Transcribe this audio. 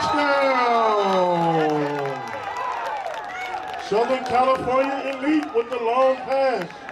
Touchdown! Southern California Elite with the long pass.